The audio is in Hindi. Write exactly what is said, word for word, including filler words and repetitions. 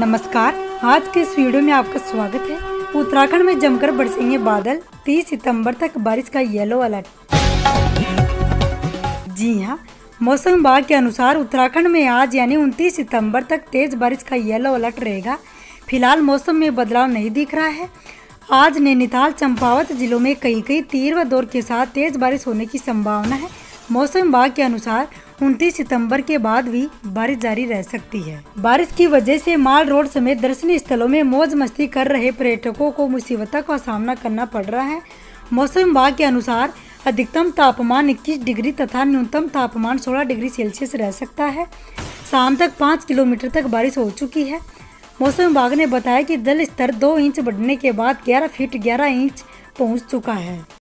नमस्कार, आज के इस वीडियो में आपका स्वागत है। उत्तराखंड में जमकर बरसेंगे बादल, तीस सितंबर तक बारिश का येलो अलर्ट। जी हां, मौसम विभाग के अनुसार उत्तराखंड में आज यानी उनतीस सितंबर तक तेज बारिश का येलो अलर्ट रहेगा। फिलहाल मौसम में बदलाव नहीं दिख रहा है। आज नैनीताल, चंपावत जिलों में कहीं कहीं तीव्र दौर के साथ तेज बारिश होने की संभावना है। मौसम विभाग के अनुसार उनतीस सितंबर के बाद भी बारिश जारी रह सकती है। बारिश की वजह से माल रोड समेत दर्शनीय स्थलों में मौज मस्ती कर रहे पर्यटकों को मुसीबतों का सामना करना पड़ रहा है। मौसम विभाग के अनुसार अधिकतम तापमान इक्कीस डिग्री तथा न्यूनतम तापमान सोलह डिग्री सेल्सियस रह सकता है। शाम तक पाँच किलोमीटर तक बारिश हो चुकी है। मौसम विभाग ने बताया कि जल स्तर दो इंच बढ़ने के बाद ग्यारह फीट ग्यारह इंच पहुँच चुका है।